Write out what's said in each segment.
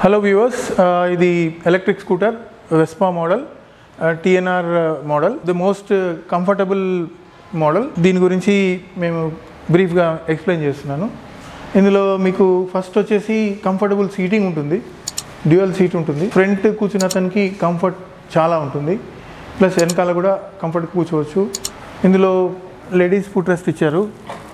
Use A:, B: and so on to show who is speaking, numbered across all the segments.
A: Hello viewers, ఇది electric scooter Vespa model, TNR model, the most comfortable model. దీని గురించి మేము బ్రీఫ్గా ఎక్స్ప్లెయిన్ చేస్తున్నాను. ఇందులో మీకు ఫస్ట్ వచ్చేసి కంఫర్టబుల్ సీటింగ్ ఉంటుంది, డ్యూయల్ సీట్ ఉంటుంది. ఫ్రంట్ కూర్చున్న అతనికి కంఫర్ట్ చాలా ఉంటుంది, ప్లస్ వెనకాల కూడా కంఫర్ట్ కూర్చోవచ్చు. ఇందులో లేడీస్ ఫుట్ రెస్ట్ ఇచ్చారు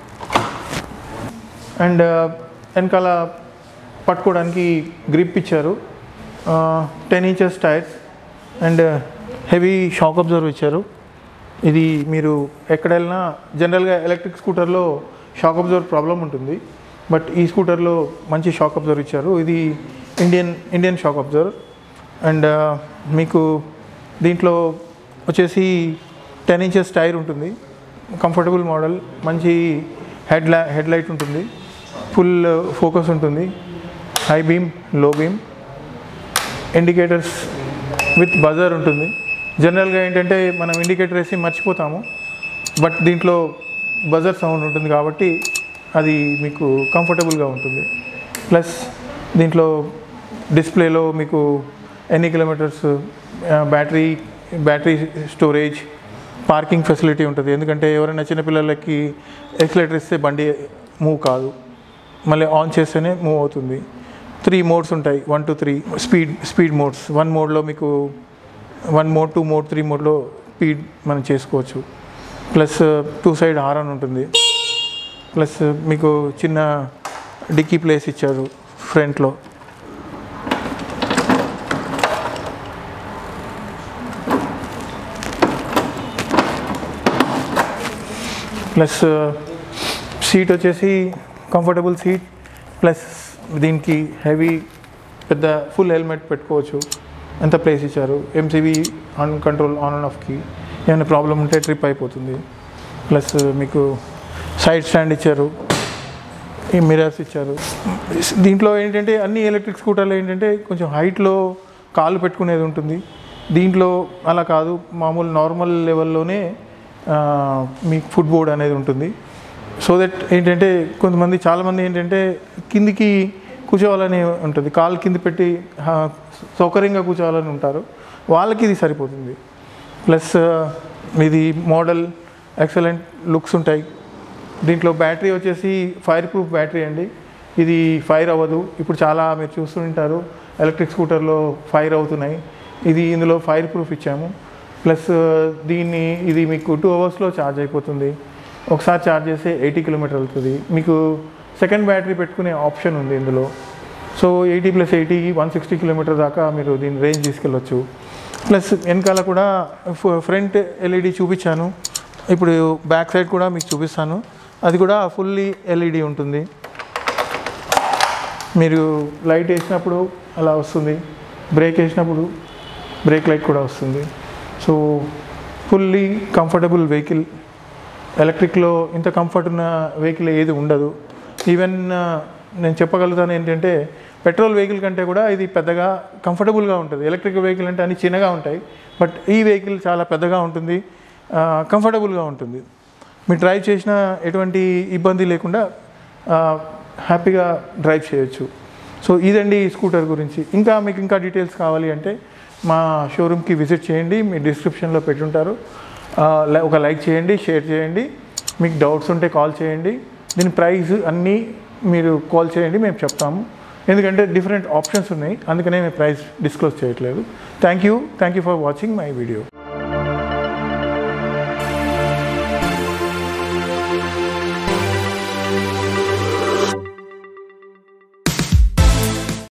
A: అండ్ వెనకాల పట్టుకోవడానికి గ్రిప్ ఇచ్చారు. 10 inches tyres and heavy shock absorb ఇచ్చారు. ఇది మీరు ఎక్కడ వెళ్ళినా జనరల్గా ఎలక్ట్రిక్ స్కూటర్లో షాక్ అబ్జర్వ్ ప్రాబ్లం ఉంటుంది, బట్ ఈ స్కూటర్లో మంచి షాక్ అబ్జర్వ్ ఇచ్చారు. ఇది ఇండియన్ షాక్ అబ్జర్వ్. అండ్ మీకు దీంట్లో వచ్చేసి 10 inches టైర్ ఉంటుంది, కంఫర్టబుల్ మోడల్, మంచి హెడ్ లైట్ ఉంటుంది, ఫుల్ ఫోకస్ ఉంటుంది, high beam, low beam, indicators with buzzer ఉంటుంది. జనరల్గా ఏంటంటే మనం ఇండికేటర్ వేసి మర్చిపోతాము, బట్ దీంట్లో బజర్ సౌండ్ ఉంటుంది కాబట్టి అది మీకు కంఫర్టబుల్గా ఉంటుంది. ప్లస్ దీంట్లో డిస్ప్లేలో మీకు ఎన్ని kilometres battery storage, parking facility ఉంటుంది. ఎందుకంటే ఎవరైనా చిన్నపిల్లలకి ఎక్సలేటర్ ఇస్తే బండి మూవ్ కాదు, మళ్ళీ ఆన్ చేస్తేనే మూవ్ అవుతుంది. 3 మోడ్స్ ఉంటాయి, 1 to 3 స్పీడ్ మోడ్స్. 1 మోడ్లో మీకు 1 మోడ్, 2 మోడ్, 3 మోడ్లో స్పీడ్ మనం చేసుకోవచ్చు. ప్లస్ 2 సైడ్ హారన్ ఉంటుంది. ప్లస్ మీకు చిన్న డిక్కీ ప్లేస్ ఇచ్చారు ఫ్రంట్లో. ప్లస్ సీట్ వచ్చేసి కంఫర్టబుల్ సీట్, ప్లస్ దీనికి హెవీ పెద్ద ఫుల్ హెల్మెట్ పెట్టుకోవచ్చు, ఎంత ప్లేస్ ఇచ్చారు. MCB on control, on and ఆఫ్కి ఏమైనా ప్రాబ్లం ఉంటే ట్రిప్ అయిపోతుంది. ప్లస్ మీకు సైడ్ స్టాండ్ ఇచ్చారు, ఈ మిరర్స్ ఇచ్చారు. దీంట్లో ఏంటంటే అన్ని ఎలక్ట్రిక్ స్కూటర్లు ఏంటంటే కొంచెం హైట్లో కాలు పెట్టుకునేది ఉంటుంది. దీంట్లో అలా కాదు, మామూలు నార్మల్ లెవెల్లోనే మీకు ఫుట్ బోర్డ్ అనేది ఉంటుంది. సో దట్ ఏంటంటే చాలామంది ఏంటంటే కిందికి కూర్చోవాలని ఉంటుంది, కాలు కింద పెట్టి సౌకర్యంగా కూర్చోవాలని ఉంటారు, వాళ్ళకి ఇది సరిపోతుంది. ప్లస్ ఇది మోడల్ ఎక్సలెంట్ లుక్స్ ఉంటాయి. దీంట్లో బ్యాటరీ వచ్చేసి ఫైర్ ప్రూఫ్ బ్యాటరీ అండి, ఇది ఫైర్ అవ్వదు. ఇప్పుడు చాలా మీరు చూస్తుంటారు ఎలక్ట్రిక్ స్కూటర్లో ఫైర్ అవుతున్నాయి, ఇందులో ఫైర్ ప్రూఫ్ ఇచ్చాము. ప్లస్ ఇది మీకు 2 hours ఛార్జ్ అయిపోతుంది. ఒకసారి ఛార్జ్ చేస్తే 80 kilometers అవుతుంది. మీకు సెకండ్ బ్యాటరీ పెట్టుకునే ఆప్షన్ ఉంది ఇందులో. సో 80 + 80 160 kilometers దాకా మీరు దీని రేంజ్ తీసుకెళ్ళొచ్చు. ప్లస్ వెనకాల కూడా ఫ్రంట్ ఎల్ఈడి చూపించాను, ఇప్పుడు బ్యాక్ సైడ్ కూడా మీకు చూపిస్తాను. అది కూడా ఫుల్లీ ఎల్ఈడి ఉంటుంది. మీరు లైట్ వేసినప్పుడు అలా వస్తుంది, బ్రేక్ వేసినప్పుడు బ్రేక్ లైట్ కూడా వస్తుంది. So fully comfortable vehicle. ఎలక్ట్రిక్లో ఇంత కంఫర్ట్ ఉన్న వెహికల్ ఏది ఉండదు. ఈవెన్ నేను చెప్పగలుగుతాను ఏంటంటే పెట్రోల్ వెహికల్ కంటే కూడా ఇది పెద్దగా కంఫర్టబుల్గా ఉంటుంది. ఎలక్ట్రిక్ వెహికల్ అంటే అన్ని చిన్నగా ఉంటాయి, బట్ ఈ వెహికల్ చాలా పెద్దగా ఉంటుంది, కంఫర్టబుల్గా ఉంటుంది. మీరు డ్రైవ్ చేసిన ఎటువంటి ఇబ్బంది లేకుండా హ్యాపీగా డ్రైవ్ చేయొచ్చు. సో ఇదండి ఈ స్కూటర్ గురించి. మీకు ఇంకా డీటెయిల్స్ కావాలి అంటే మా షోరూమ్కి విజిట్ చేయండి, మీ డిస్క్రిప్షన్లో పెట్టుంటారు. ఒక లైక్ చేయండి, షేర్ చేయండి. మీకు డౌట్స్ ఉంటే కాల్ చేయండి. దీని ప్రైస్ అన్నీ మీరు కాల్ చేయండి, మేము చెప్తాము. ఎందుకంటే డిఫరెంట్ ఆప్షన్స్ ఉన్నాయి, అందుకనే మేము ప్రైస్ డిస్క్లోజ్ చేయట్లేదు. Thank you for watching my video.